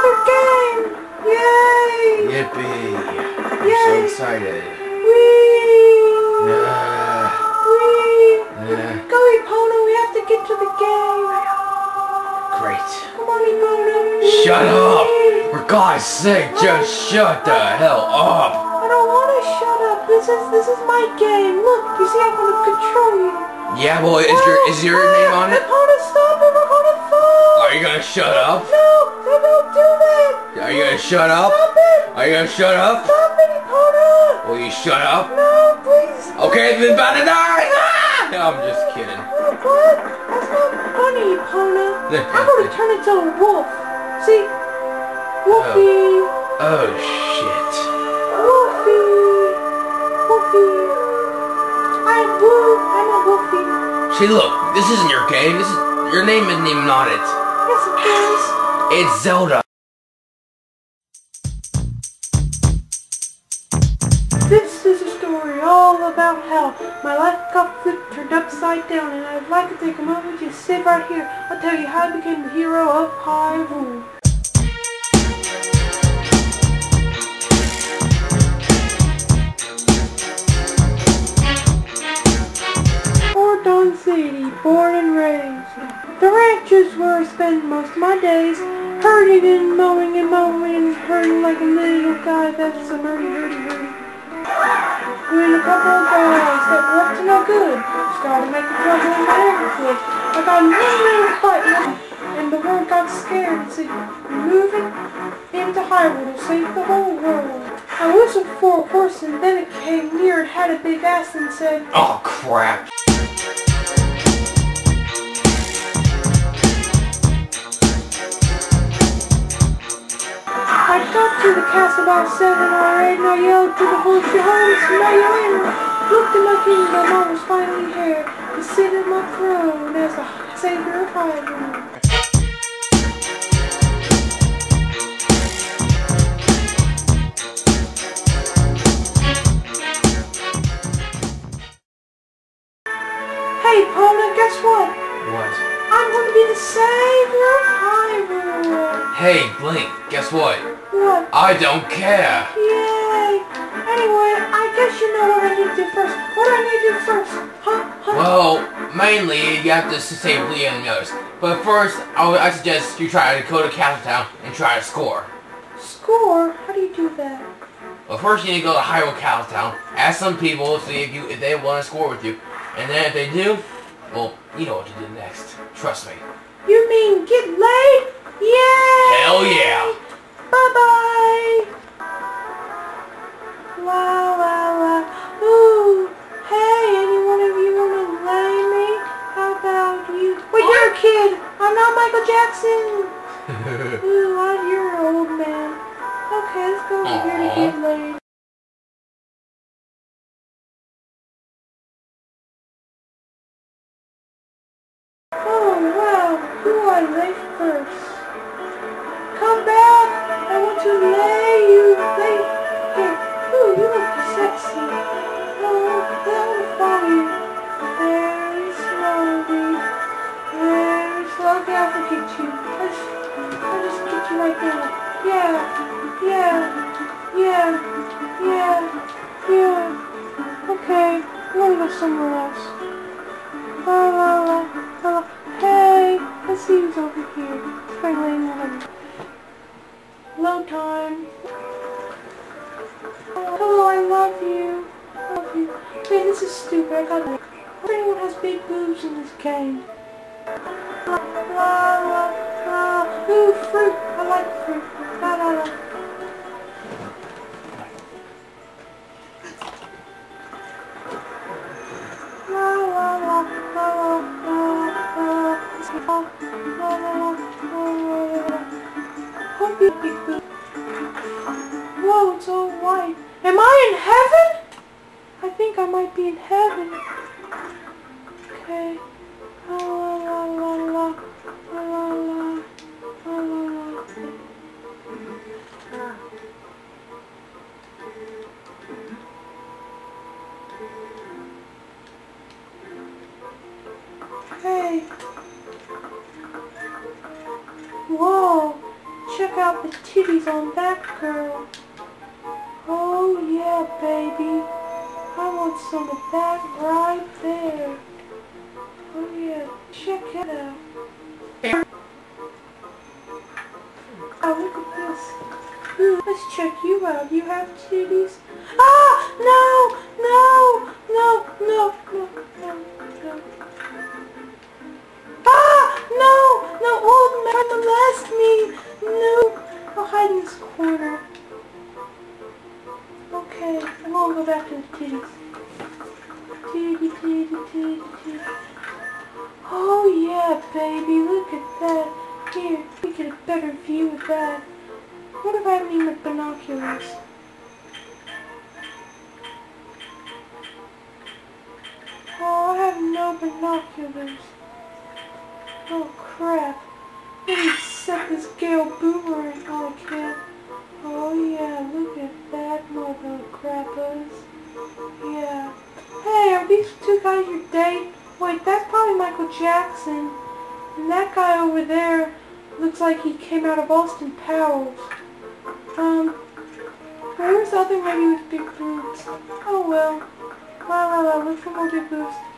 another game! Yay! Yippee! I'm Yay! so excited. Whee! Yeah. Go, Epona, we have to get to the game. Great. Come on, Epona. Shut up! For God's sake, just shut the hell up! I don't want to shut up. This is my game. Look, you see, I'm gonna control you. Yeah, well, is your name on it? Epona, stop it. We're gonna fall. Are you gonna shut up? No, don't do that. Are you gonna shut up? Stop it. Are you gonna shut up? Stop it, Epona. Will you shut up? No, please. Okay, then about to die! Ah! I'm just kidding. What? That's not funny, Epona. I'm gonna turn into a wolf. See? Wolfie. Oh, shit. Wolfie. Wolfie. I'm a wolfie. See, look, this isn't your game. This is your name isn't even on it. Yes, it is. It's Zelda. This is a story all about how my life got flipped, turned upside down, and I'd like to take a moment to sit right here. I'll tell you how I became the hero of Hyrule. City, born and raised. The ranch is where I spend most of my days, herding and mowing and herding like a little guy that's a hurdy. Doing a couple of guys that were up to no good. Started making trouble in my neighborhood. I got a little fight and the world got scared and said, "You're moving into Hyrule to save the whole world." I whistled for a horse and then it came near and had a big ass and said, Oh, crap. I got to the castle about 7 or 8 and I yelled to the horse, "Your Highness, now you're in." Looked in my kingdom, I was finally here to sit in my throne as the savior of Hyrule. Hey, Epona, guess what? What? I'm going to be the savior of Hyrule. Hey, Blink, guess what? What? I don't care. Yay! Anyway, I guess you know what I need to do first. What do I need to do first? Huh? Well, mainly you have to save Leon and the others. But first, I suggest you try to go to Castle Town and try to score. Score? How do you do that? Well, first you need to go to Hyrule Castle Town, ask some people, see if they want to score with you, and then if they do, well, you know what to do next. Trust me. You mean get laid? Yay! Hell yeah! Bye-bye! La. Ooh, hey, any one of you want to lay me? How about you? Wait, you're a kid! I'm not Michael Jackson! Ooh, you're an old man. Okay, let's go over here to get laid. Oh, wow, who do I lay first? Come back! I want to lay you. Here. Ooh, you look sexy. Oh, that will follow you. Very slowly. Very slowly. I'll forget you. I'll just get you right now. Yeah. Okay, I'm gonna go somewhere else. La. Hey, let's see who's over here. Try laying one. Low time. Hello, I love you. Hey, this is stupid. I got it. If anyone has big boobs in this game. La. Ooh, fruit. I like fruit. La. Whoa, it's all white. Am I in heaven? I think I might be in heaven. Okay. La. Hey. Whoa. check out the titties on that girl. Oh yeah, baby. I want some of that right there. Oh yeah, check it out. Oh, look at this. Ooh, let's check you out. You have titties? Ah! No! No! No! No! No! No! No! Ah! No! No! Old man, molest me! No! I'll hide in this corner. Okay, I'm gonna go back to the titties. Titty, titty, titty, titty. Oh yeah, baby, look at that. Here, we get a better view of that. What if I have any binoculars? Oh, I have no binoculars. Oh crap. Let me set this Gale boomerang. Oh, I can't. Oh yeah, look at that mother crappers. Yeah. Hey, are these two guys your date? Wait, that's probably Michael Jackson. And that guy over there looks like he came out of Austin Powers. Where's the other lady with big boobs? Oh well. La la la, look for more big boobs.